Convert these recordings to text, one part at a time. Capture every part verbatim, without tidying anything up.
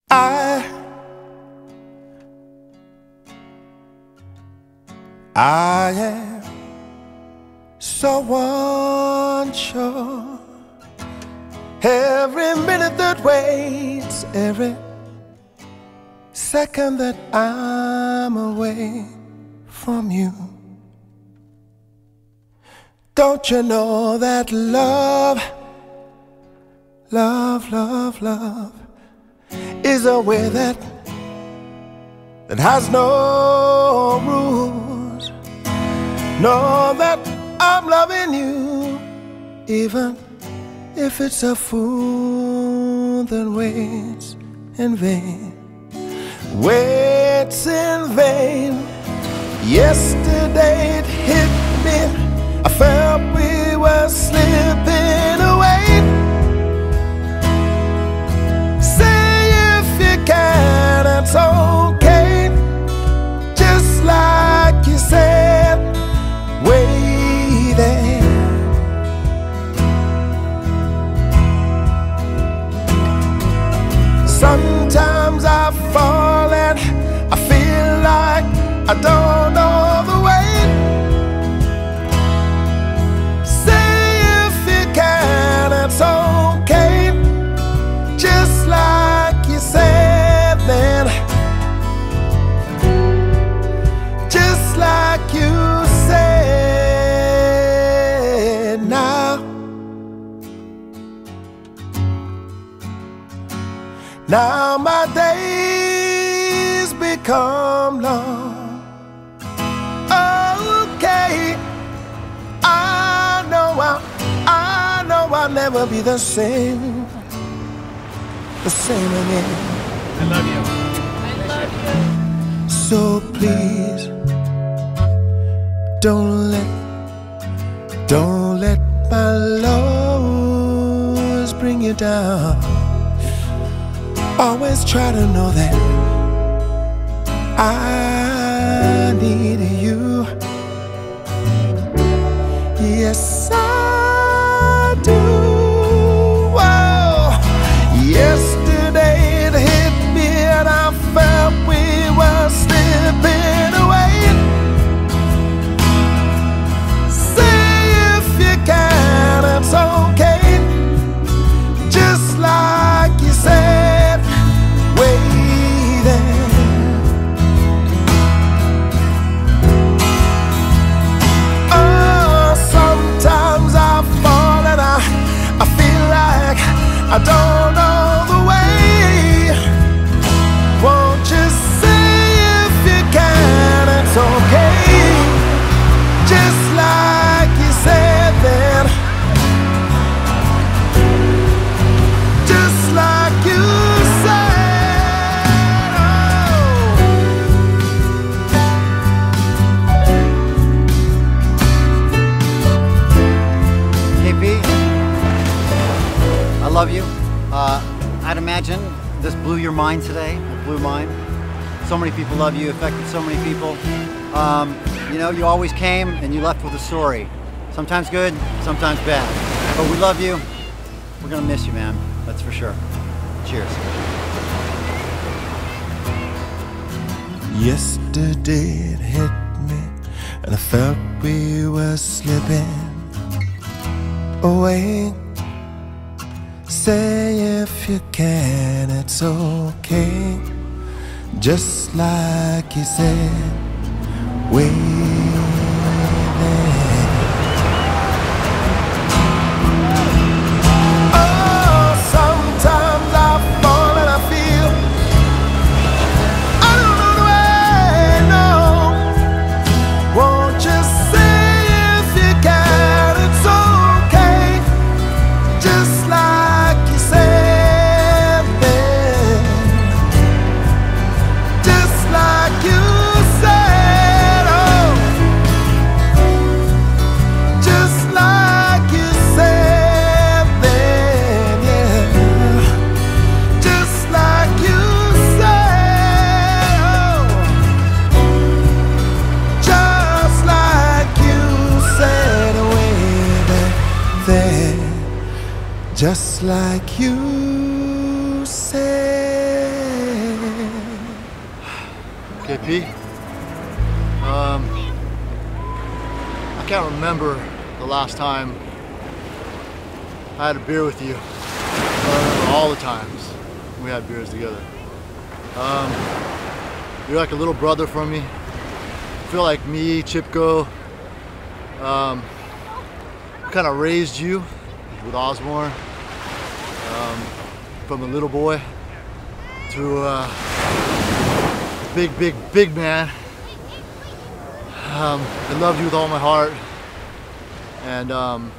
I, I am so unsure. Every minute that waits, every second that I'm away from you. Don't you know that love, love, love, love is a way that that has no rules? Know that I'm loving you, even if it's a fool that waits in vain, waits in vain. Yesterday it hit me, I felt we were slipping away. Say if you can, it's okay, just like you said, way there. Sometimes I fall and I feel like I don't know the way. Say if you can, it's okay, just like you said then, just like you said now. Now my days become long. Okay, I know I'll, I know I'll never be the same, the same again. I love you. I love you. So please, don't let, don't let my lows bring you down. Always try to know that I need you. Yes, I do. Whoa. Yesterday it hit me and I felt we were slipping away. Say if you can, it's okay, just like you said, way there. Oh, sometimes I fall and I, I feel like I don't know the way. Won't you say if you can, it's okay, just like you said then, just like you said. K P, I love you. Uh, I'd imagine this blew your mind today. It blew mine. So many people love you, affected so many people. Um, you know, you always came and you left with a story. Sometimes good, sometimes bad. But we love you. We're gonna miss you, man. That's for sure. Cheers. Yesterday it hit me and I felt we were slipping away. Say if you can, it's okay, just like you said, way there. Oh, sometimes I fall and I feel I don't know the way, no. Won't you say if you can, it's okay, just like you said then, just like you said, oh, just like you said then, yeah, just like you said, oh, just like you said, way back there, just like you said. K P. Um, I can't remember the last time I had a beer with you. I remember all the times we had beers together. Um, you're like a little brother for me. I feel like me, Chipko, um, kind of raised you with Osborne, um, from a little boy to a big, big, big man. Um, I love you with all my heart, and um,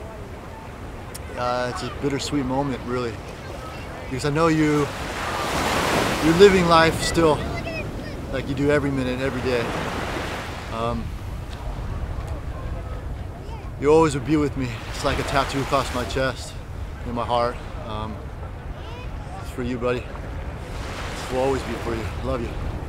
uh, it's a bittersweet moment, really, because I know you, you're living life still like you do every minute, every day. Um, you always would be with me. It's like a tattoo across my chest, in my heart. Um, it's for you, buddy. This will always be for you. Love you.